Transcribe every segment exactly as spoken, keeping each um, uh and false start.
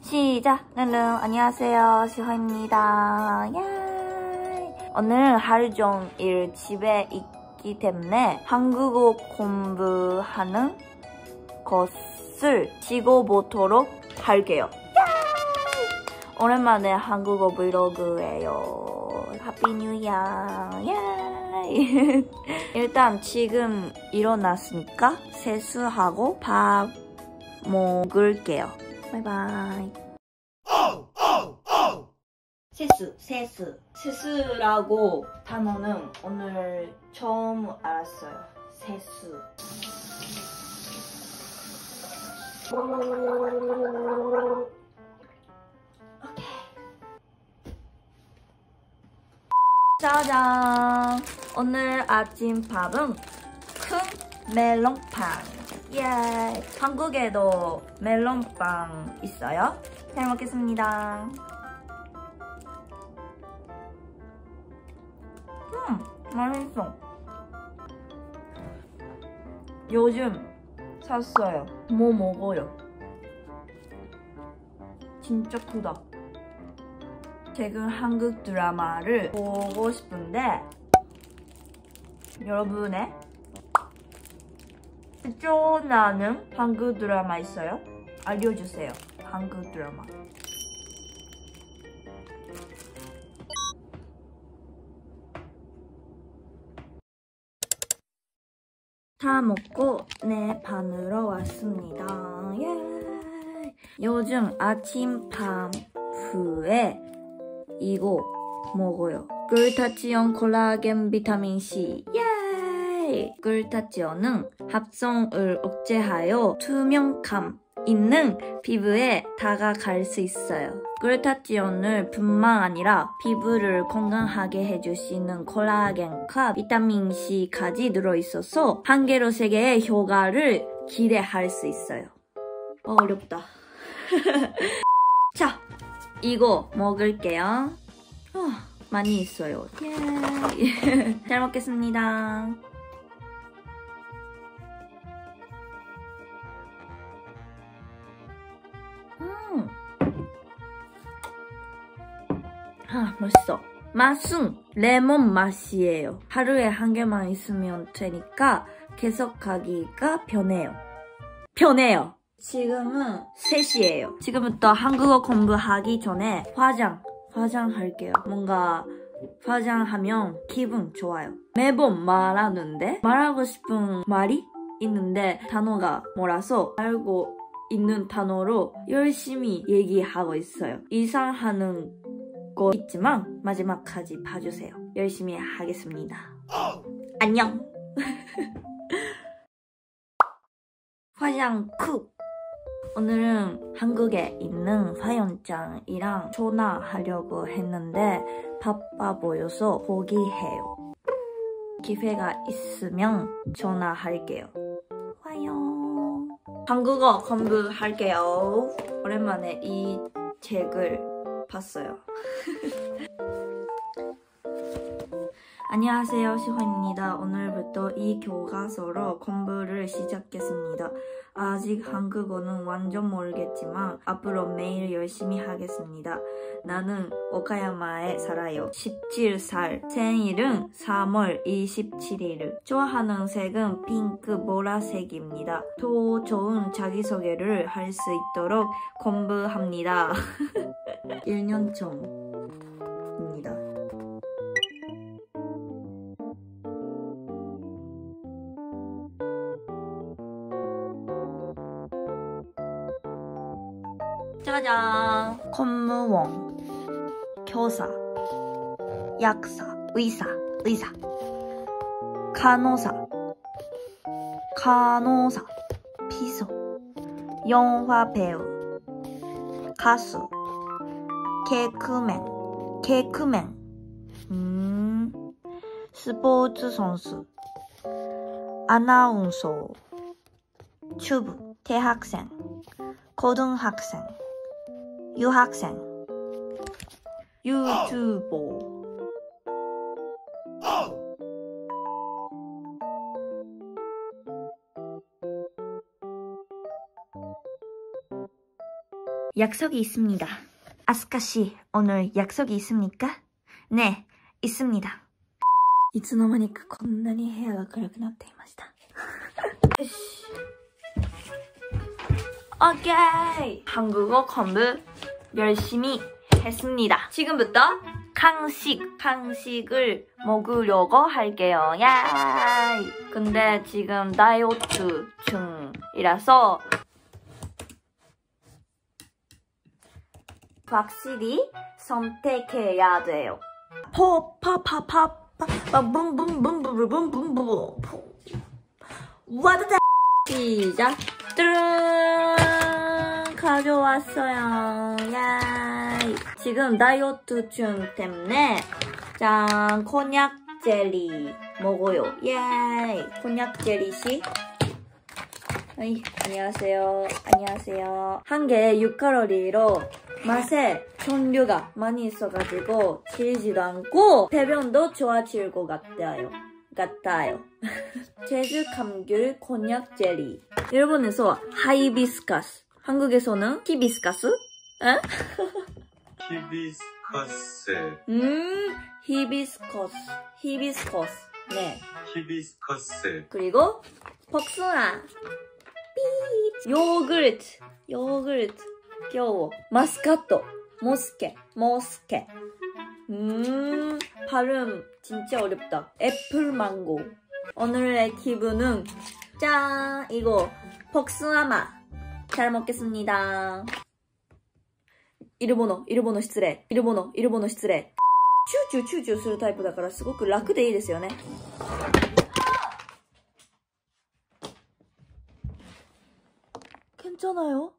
시작! 르릉 안녕하세요, 시화입니다. 예. 오늘 하루 종일 집에 있기 때문에 한국어 공부하는 것을 찍어보도록 할게요. 예. 오랜만에 한국어 브이로그예요. 해피 뉴 이어. 예. 일단 지금 일어났으니까 세수하고 밥 먹을게요. 바이바이. 세수, 세수. 세수라고 단어는 오늘 처음 알았어요. 세수. 오케이. 짜잔! 오늘 아침밥은 큰 멜론빵. 예, 한국에도 멜론빵 있어요. 잘 먹겠습니다. 음, 맛있어. 요즘 샀어요. 뭐 먹어요? 진짜 크다. 최근 한국 드라마를 보고 싶은데 여러분의 좋아하는 한국 드라마 있어요? 알려주세요. 한국 드라마. 다 먹고 내 방으로 왔습니다. 예. 요즘 아침밥 후에 이거 먹어요. 글루타치온 콜라겐 비타민 C. 예. 글루타치온은 합성을 억제하여 투명감 있는 피부에 다가갈 수 있어요. 글루타치온을 뿐만 아니라 피부를 건강하게 해주시는 콜라겐과 비타민 C까지 들어있어서 한 개로 세 개의 효과를 기대할 수 있어요. 어, 어렵다. 자, 이거 먹을게요. 어, 많이 있어요. 예. 잘 먹겠습니다. 음. 아, 맛있어. 맛은 레몬 맛이에요. 하루에 한 개만 있으면 되니까 계속 가기가 편해요. 편해요. 지금은 세 시예요. 지금부터 한국어 공부하기 전에 화장, 화장할게요. 뭔가 화장하면 기분 좋아요. 매번 말하는데 말하고 싶은 말이 있는데 단어가 몰라서 알고 있는 단어로 열심히 얘기하고 있어요. 이상하는 거 있지만 마지막까지 봐주세요. 열심히 하겠습니다. 안녕! 화장 쿡! 오늘은 한국에 있는 화연장이랑 전화하려고 했는데 바빠 보여서 포기해요. 기회가 있으면 전화할게요. 화연! 한국어 공부할게요. 오랜만에 이 책을 봤어요. 안녕하세요, 시화입니다. 오늘부터 이 교과서로 공부를 시작했습니다. 아직 한국어는 완전 모르겠지만 앞으로 매일 열심히 하겠습니다. 나는 오카야마에 살아요. 십칠 살. 생일은 삼월 이십칠일. 좋아하는 색은 핑크, 보라색입니다. 더 좋은 자기소개를 할 수 있도록 공부합니다. 일 년 전입니다. 짜잔! 공무원, 교사, 약사, 의사, 의사, 간호사, 간호사, 비서, 영화 배우, 가수, 개그맨, 개그맨, 음, 스포츠 선수, 아나운서, 주부, 대학생, 고등학생, 유학생, 유튜버. 약속이 있습니다. 아스카 씨, 오늘 약속이 있습니까? 네, 있습니다. いつの間にかこんなに部屋が暗くなっていました。よし。오케이! 한국어 공부 열심히 했습니다. 지금부터 간식, 간식을 먹으려고 할게요. 야! 근데 지금 다이어트 중이라서 확실히 선택해야 돼요. 포파파파 붐붐붐붐붐붐붐붐 와다다 시작. 뚜루루루 가져왔어요. 야 지금 다이어트 중 때문에 짠 곤약 젤리 먹어요. 예 곤약 젤리씨. 어이, 안녕하세요. 안녕하세요. 한 개에 육 칼로리로 맛에 종류가 많이 있어가지고 질지도 않고 배변도 좋아질 것 같아요. 같아요. 제주 감귤 곤약 젤리. 일본에서 하이비스커스. 한국에서는 히비스커스? 에? 히비스커스. 음, 히비스커스. 히비스커스. 네. 히비스커스. 그리고 복숭아. 삐. 요구르트. 요구르트. 귀여워. 마스카토. 모스케. 모스케. 음, 발음 진짜 어렵다. 애플망고. 오늘의 기분은 짠! 이거 복숭아맛. 잘 먹겠습니다. 일본어, 일본어 失礼. 일본어, 일본어 失礼. 추주, 추주 するタイプだからすごく楽でいいですよね. 괜찮아요?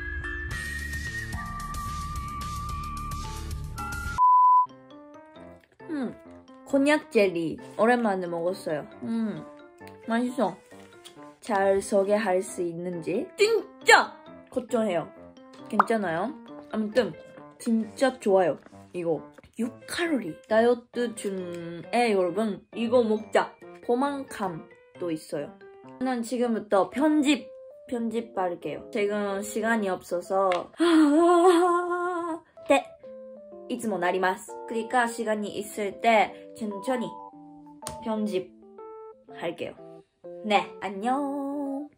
음, 곤약 젤리 오랜만에 먹었어요. 음, 맛있어. 잘 소개할 수 있는지 진짜 걱정해요. 괜찮아요? 아무튼 진짜 좋아요. 이거 육 칼로리 다이어트 중에 여러분 이거 먹자. 포만감도 있어요. 저는 지금부터 편집 편집 할게요. 지금 시간이 없어서 네. いつもなります. 그러니까 시간이 있을 때 천천히 편집할게요. 네, 안녕.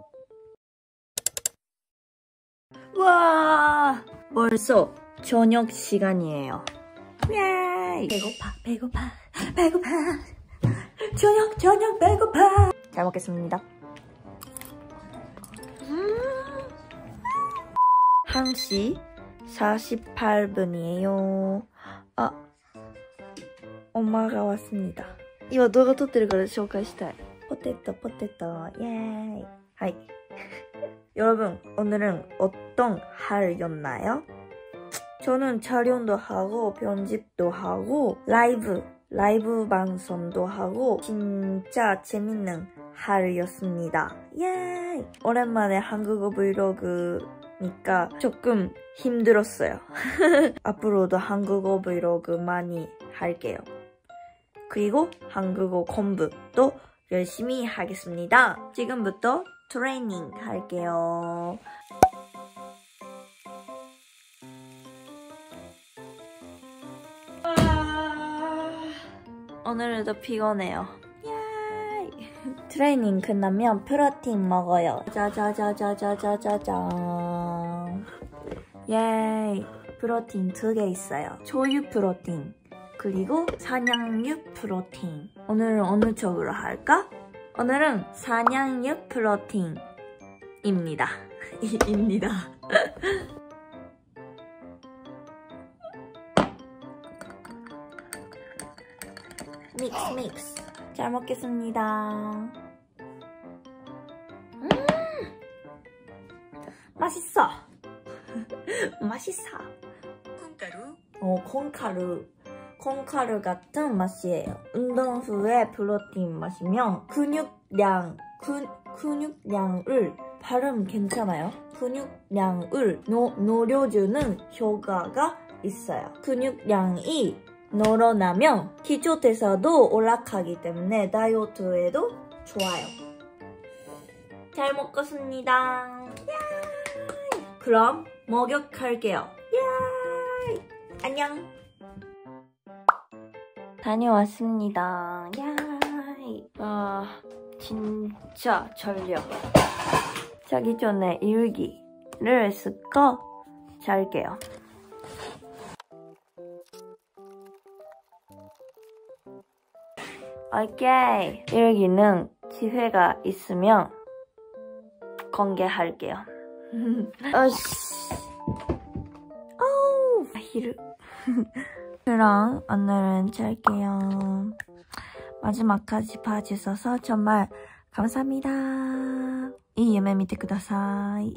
와, 벌써 저녁 시간이에요. 예이. 배고파, 배고파, 배고파. 저녁, 저녁 배고파. 잘 먹겠습니다. 음. 한 시 사십팔 분이에요. 아, 엄마가 왔습니다. 이거 누가撮ってるから紹介したい. 포테토, 포테토, 예이. 하이. 여러분, 오늘은 어떤 하루였나요? 저는 촬영도 하고, 편집도 하고, 라이브, 라이브 방송도 하고, 진짜 재밌는 하루였습니다. 예이. 오랜만에 한국어 브이로그니까 조금 힘들었어요. 앞으로도 한국어 브이로그 많이 할게요. 그리고 한국어 공부도 열심히 하겠습니다. 지금부터 트레이닝 할게요. 오늘도 피곤해요. 트레이닝 끝나면 프로틴 먹어요. 짜자자자자자자잔. 예이. 프로틴 두 개 있어요. 초유 프로틴 그리고 산양육 프로틴. 오늘은 어느 쪽으로 할까? 오늘은 산양육 프로틴입니다. 입니다. 믹스 믹스. 잘 먹겠습니다. 음 맛있어. 맛있어. 콩가루? 어, 콩가루. 콩가루 같은 맛이에요. 운동 후에 프로틴 마시면 근육량, 근, 근육량을 발음 괜찮아요? 근육량을 노, 노려주는 효과가 있어요. 근육량이 늘어나면 기초대사도 올라가기 때문에 다이어트에도 좋아요. 잘 먹겠습니다. 그럼 목욕할게요. 야이! 안녕! 다녀왔습니다. 야이! 아, 진짜 졸려. 자기 전에 일기를 쓰고 잘게요. 오케이. 일기는 기회가 있으면 공개할게요. 어씨. 어우, 아히르. 그럼 오늘은 잘게요. 마지막까지 봐주셔서 정말 감사합니다. 이夢見てください.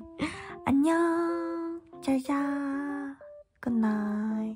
안녕. 잘 자. Good night.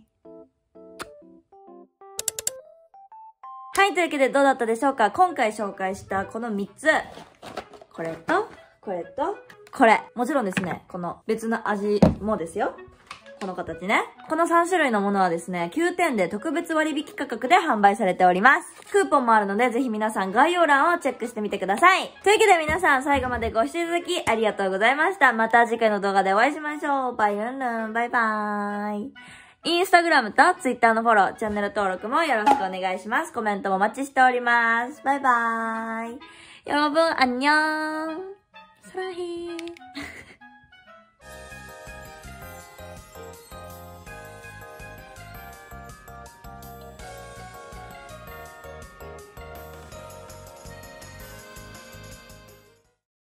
はい、というわけでどうだったでしょうか。今回紹介したこのみっつ。これと、これと、これ。もちろんですね、この別の味もですよ。この形ね。このさん種類のものはですね、きゅうてんで特別割引価格で販売されております。クーポンもあるので、ぜひ皆さん概要欄をチェックしてみてください。というわけで皆さん最後までご視聴いただきありがとうございました。また次回の動画でお会いしましょう。バイルンルン、バイバーイ。インスタグラムとツイッターのフォロー、チャンネル登録もよろしくお願いします。コメントもお待ちしております。バイバーイ。여러분、안녕。사랑해。